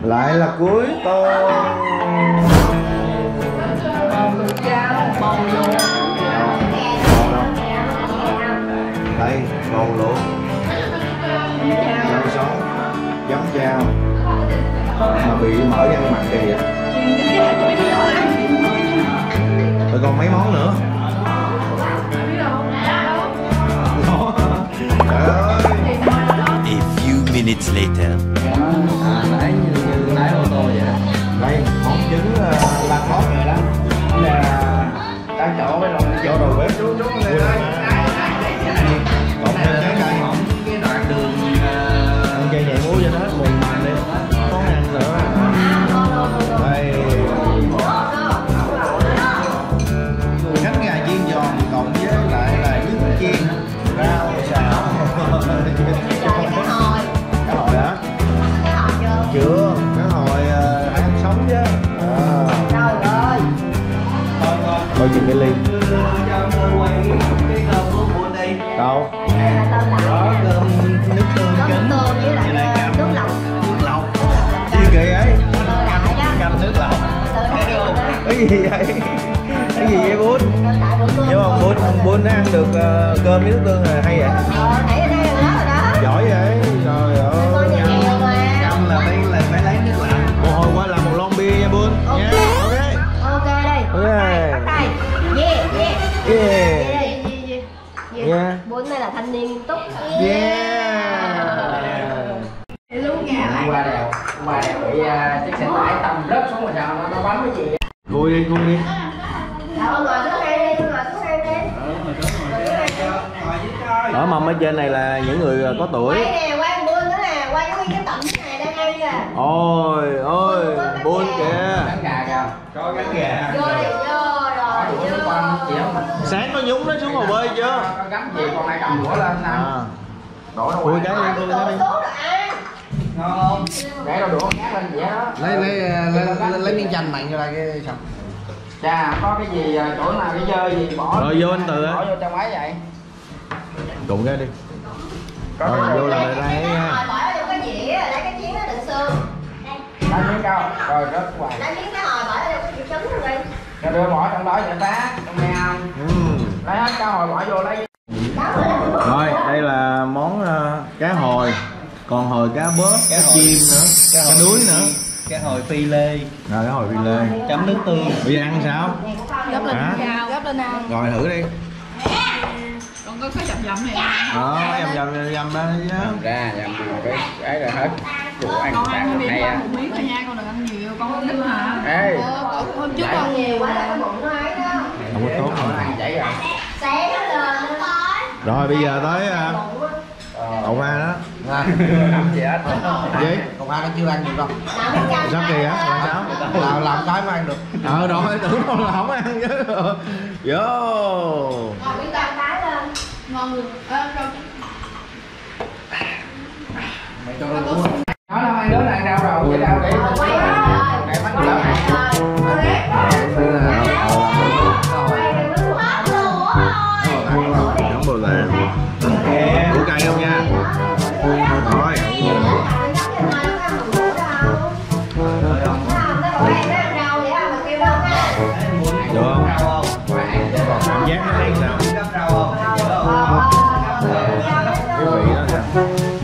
Lại là cuối tuần. Đây, bầu luộc, rau sống, chấm chao mà bị mở răng mặt kìa. Rồi còn mấy món nữa. A few minutes later. Nãy như lái ô tô vậy. Đây, món trứng la cốt này đó. Là đang chỗ với chỗ đầu bếp. Còn thêm trái cây không? Cái đoạn đường ăn chay nhẹ muối cho nó hết mùi mặn đi. Món ăn nữa. Đây. Cánh gà chiên giòn cộng với lại là trứng chiên, rau xào. Cá hồi hả? Chưa, cá hồi ăn sống chứ. Trời ơi. Thôi chừng cái ly. cho tôi quay cái cơm của buôn đi. Đâu? Đó, cơm nước tương trứng với lại nước lọc. lọc. Gì kỳ ấy? Canh nước lọc. Thấy không? Cái gì vậy? Cái gì vậy bún? Nhưng mà bún nó ăn được cơm với nước tương là hay vậy? Thấy ở đây rồi đó. Giỏi vậy? Trời ơi. Canh là phải lấy nước lạnh. Một hồi qua làm một lon bia nha bún nha. Ok. Ok đây. Ok. Bắt tay. Yeah, yeah. Yeah. Yeah. Bún này là thanh niên nghiêm túc. Luôn gà Qua đèo bị chiếc xe tải tông rớt xuống rồi sao nó bắn cái gì. Vui đi, vui đi. Ngồi xuống đây đi, ngồi xuống đây đi. Ở mâm ở trên này là những người có tuổi. Quay nè, quay bún nữa nè, quay cái tẩm này đang ăn kìa. Ôi ôi, bún kìa. Cánh gà kìa. Có cánh gà. Vô đi, vô rồi. Sáng có nhúng nó xuống hồ bơi chưa? Có gắm gì con này cầm đũa lên nè. Đổ nó khui cái đi, khui cái đi. Ngon không? Để đâu đũa ngát lên vậy đó. Lấy miếng chanh mạnh cho lại cái sọc. Chà, có cái gì chỗ nào cái dơ gì bỏ. Rồi vô anh Từ á. Bỏ vô trong máy vậy. Đụng cái đi. Rồi vô là lại ra nha. Bỏ vô cái dĩa, lấy cái chén nó đựng xương. Lấy miếng cao, rồi rớt hoài. Lấy miếng cá hồi bỏ vô cái trứng luôn đi. Rồi đưa bỏ trong đó vậy tá, trong nghe không? Lấy hết cá hồi bỏ vô lấy. Rồi, đây là món cá hồi. Còn hồi cá bớp, cá chim nữa, cá đuối nữa. Cái hồi phi lê. Rồi cá hồi phi lê. Chấm nước tương. Bây giờ ăn sao? Gấp lên Hả? gấp lên ăn. Rồi thử đi. Còn có cái dầm này. Đó, dầm đó chứ. Ra dầm cái là hết. Con ăn miếng một miếng thôi nha, con đừng ăn nhiều, con không thích hả? Ê. Hôm trước con Nhiều quá là cái bụng nó ấy đó. Không có tốt không? Chảy rồi. Xé nó lên. Rồi bây giờ tới đậu ma đó. Làm gì hết. Gì? Còn ba nó chưa ăn được đâu. Sao kỳ á? Làm sao? Làm cái mới ăn được. Rồi tưởng đâu là không ăn chứ. Vô. Còn miếng canh cái lên. Ngon rồi. Mày cho nó đúng. Nói là hai đứa ăn rau rồi, vậy rau để Quay rồi. để bắt lỡ. Nóng bồ lề. Củ cay không nha. Rồi. Được không? Cảm giác nó hay sao? Cái vị đó sao?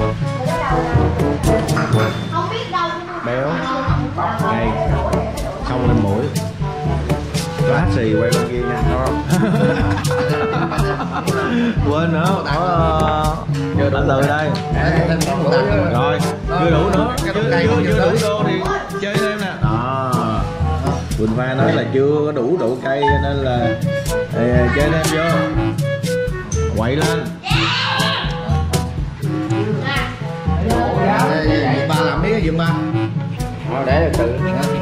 Béo. Cay. Xong lên mũi. Có hát xì quay bên kia nha. Quên nữa, anh Từ đây. Rồi, chưa đủ nữa, chưa đủ đô thì chơi thêm nè. Đó. Quỳnh Pha nói là chưa có đủ độ cay cho nên là chơi thêm vô. Quậy lên. Ba làm biết cái gì ba? Để tự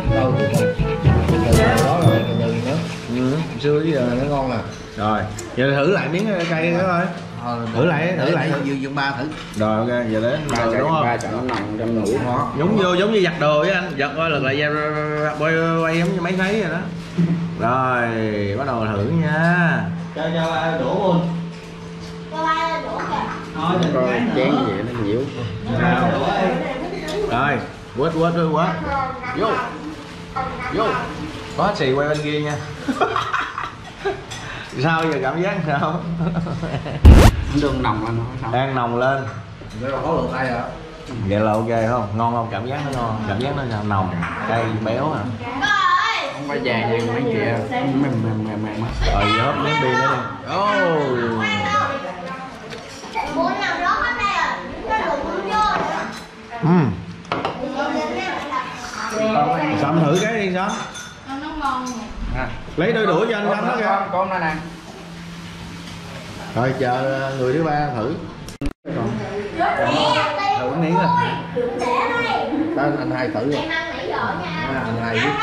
Xưa tới giờ Nó ngon nè. rồi giờ thử lại miếng cây đó thôi. Thử lại Dương ba thử. Rồi ok giờ đến rồi đúng không? ba chọn nó nằm trong mũi nó. Nhúng vô giống như giặt đồ với anh, giặt coi lật lại quay giống như máy sấy rồi đó. Rồi bắt đầu thử nha. Cho đũa luôn. Coi chén gì nó nhiễu. Sao? Rồi Quết vô có xì quay bên kia nha. Sao giờ cảm giác sao? Đường nồng lên không? Đang nồng lên. Nó có lượng tay rồi. Vậy là ok không? Ngon không? Cảm giác nó ngon. Cảm giác nó sao? Nồng, cay, béo à. Không phải vàng như mấy kia. Mềm. Rồi hớp miếng bia nữa đi. Muốn làm đó hết đây à? Nó đụng vô. Sắm thử cái đi Sắm. Nó ngon. Lấy đôi đũa cho anh Sắm đó kìa. Con đây nè. Rồi chờ người thứ ba thử. Thử miếng rồi. Đó anh hai thử rồi. Anh hai biết.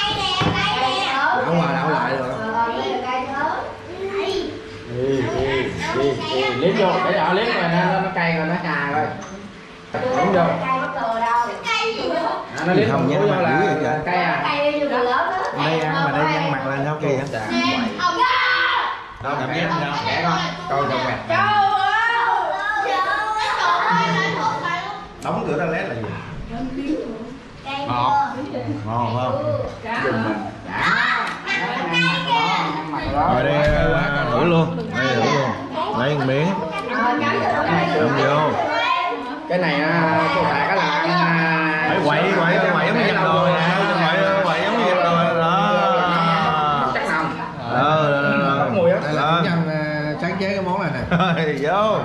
Đảo lại rồi. Liếm vô, để họ liếm rồi nó cay rồi nó chà rồi. Liếm vô. Nó liếm không nhớ vô mặt là dữ vậy trời. cay à. Đây ăn mà đây ăn mặt lên sao kìa. Đâu cảm giác sao? Để con, coi cho quẹt. Đóng cửa toilet là gì? Ngọt. Ngon không? Dùng mình. Rồi đây thử luôn. Đây thử luôn. Lấy một miếng. Đâm vô. Cái này cô bạn cái là Phải quậy giống như dập đồ nè. Quậy giống như dập đồ đó. chắc nồng. Đó. Mùi á. Đây là cũng nhân sáng chế cái món này nè. Rồi vô.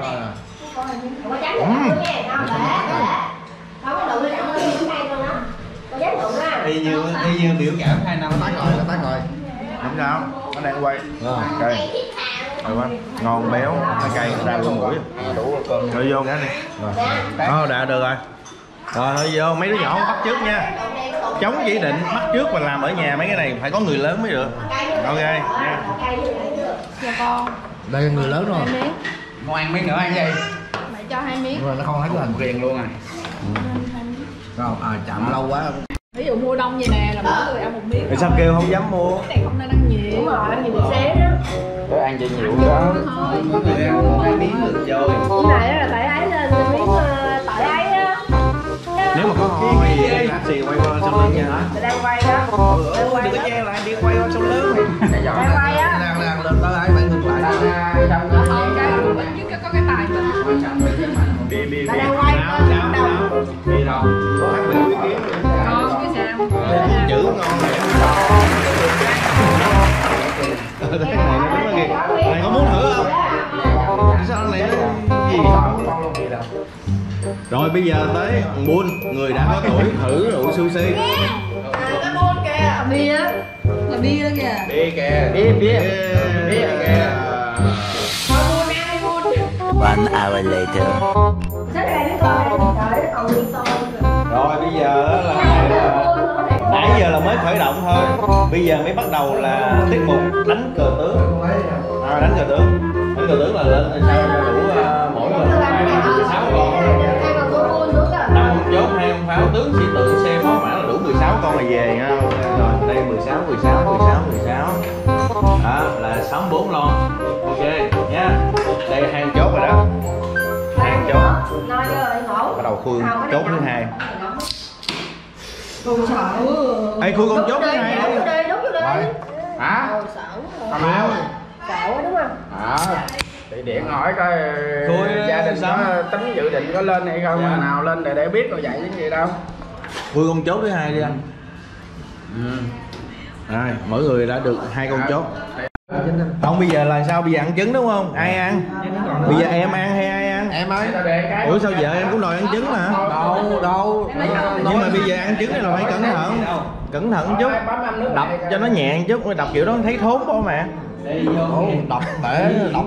Y như biểu cảm 2 năm. Tắt rồi. Không sao, nó đang quay. Cay. Rồi quá. Ngon béo, nó cay ra lỗ mũi. Rồi vô cái này. Rồi. Đã được rồi. Rồi thôi vô, mấy đứa nhỏ bắt trước nha. Chống chỉ định bắt trước và làm ở nhà mấy cái này phải có người lớn mới được. Ok nha. Cho con. Đây là người lớn rồi. 2 miếng. Mau ăn miếng nữa ăn gì? Mẹ cho 2 miếng. Nhưng mà nó không thấy cái hình Riêng luôn à. không? Chậm lâu quá. Ví dụ mua đông vậy nè là mỗi người ăn 1 miếng. Rồi sao kêu không dám mua? Cái này không nên ăn nhiều. Đúng rồi, ăn nhiều bị xé đó. Tôi ăn gì nhiều đó. Thôi. Người ăn 2 miếng được vô. Cái này là phải ấy lên miếng tỏi ấy á. Nếu mà có hôi gì lát xì quay qua sông lớn nha. Đang quay đó. Đừng có che lại đi quay qua sông lớn. Đang quay á. Đang lên tới ấy phải ngừng lại. Thôi cái dưới có cái tài mình. Bia Đang quay lên đầu. Bia đâu? Phát biểu ý kiến. Ngon cái sao? Chữ ngon lẹ. Cái này nó đúng là kìa. Này có muốn thử không? Sao này nó gì? Rồi bây giờ tới Buôn, người đã có tuổi thử rượu sushi. Cái môn kìa. Bia á. Là bia đó kìa. Bia kìa, bia kìa. Thôi buôn ăn đi buôn. 1 hour later. Xếp ra cái con này, trời còn nguyên to. Rồi bây giờ là nãy giờ là mới khởi động thôi. Bây giờ mới bắt đầu là tiết mục đánh cờ tướng. Đánh cờ tướng. Đánh cờ tướng là lên sao cho đủ mỗi người 16 con. 5 chốt 2 ông pháo tướng sĩ tượng xe phó mã là đủ 16 con là về nha. Rồi đây 16. Đó là 64 lon. Ok nha. Đây 2 chốt rồi đó. 2 chốt. Bắt đầu khui chốt thứ 2. Ê khui con chốt thứ 2 đi. Đúng rồi. Hả? Con nào? Sợ đúng không? Thì điện hỏi coi gia đình có tính dự định có lên hay không, nào lên để biết rồi vậy chứ gì đâu. Khui con chốt thứ 2 đi anh. Rồi mỗi người đã được 2 con chốt. Không bây giờ là sao? Bây giờ ăn trứng đúng không? Ai ăn? Bây giờ em ăn hay ai ăn? Em ơi. Ủa sao vợ em cũng đòi ăn trứng mà? Đâu. Nhưng mà bây giờ ăn trứng này là phải cẩn thận chút. Đập cho nó nhẹ chút, đập kiểu đó thấy thốn quá mà. Đập bể đập.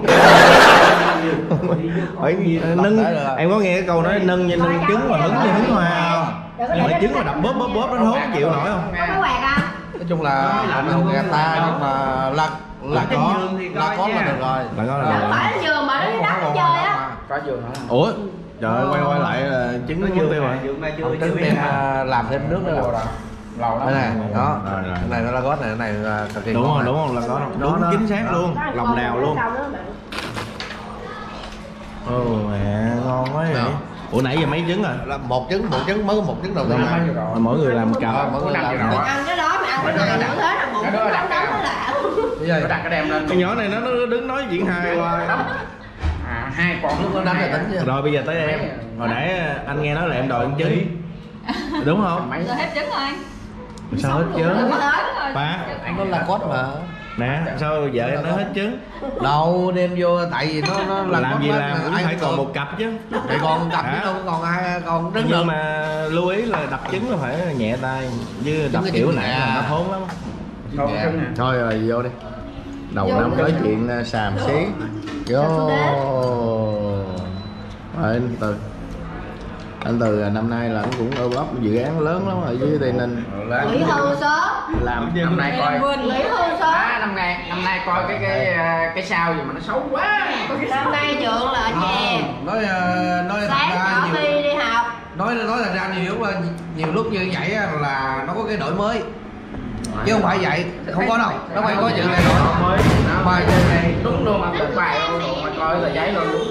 Phải nâng. Em có nghe cái câu nói nâng như nâng trứng mà hứng như hứng hoa không? Nhưng mà trứng mà đập bóp nó thốn chịu nổi không? Có quẹt không? Nói chung là không nghe ta nhưng mà là có là được rồi. Là có là Không được. phải là giường mà nó đi đắp chơi á. Có giường hả? Ủa? Trời ơi quay lại là trứng nó chưa tiêu rồi. Trứng em làm thêm nước nữa rồi. Lâu lắm. Đây này, đó. Rồi. Cái này nó là gót này, cái này là cực kỳ Đúng ngon. không? Là có đúng chính xác luôn. Lòng đào luôn. Ồ mẹ ngon quá vậy. Ủa nãy giờ mấy trứng rồi? Là một trứng mới có một trứng đầu tiên. Mỗi người làm một cặp. Mỗi người làm một cặp. Ăn cái đó mà ăn cái này nữa thế là một cái đóng nó lạ. Nó đặt cái đem lên. Cái nhỏ này nó đứng nói chuyện hài hoài. Hai con Lúc nó đánh là tính chứ. Rồi bây giờ tới em. Hồi nãy anh nghe nói là em đòi ăn trứng. Đúng không? Rồi hết trứng rồi. Sao hết trứng? Ba. Nó là cốt mà. Nè, sao vợ em nói hết trứng? Đâu đem vô tại vì nó là Làm gì làm cũng phải còn một cặp chứ. Thì còn cặp chứ đâu còn ai còn trứng. Nhưng mà lưu ý là đập trứng là phải nhẹ tay, chứ đập kiểu nãy là nó thốn lắm. Thôi rồi vô đi. Đầu năm nói chuyện xàm xí. Vô. Rồi anh Từ năm nay là cũng ôm ấp dự án lớn lắm ở dưới Tây Ninh. Nghỉ hưu sớm. Làm năm nay coi. Nghỉ hưu sớm. Năm nay coi cái sao gì mà nó xấu quá. Năm nay Dượng là ở nhà. Nói Sáng chở Phi đi học. nói là ra nhiều lúc như vậy là nó có cái đổi mới chứ không phải vậy, không có đâu, nó phải có chuyện này rồi bài này đúng luôn, anh bài luôn mà coi là giấy luôn.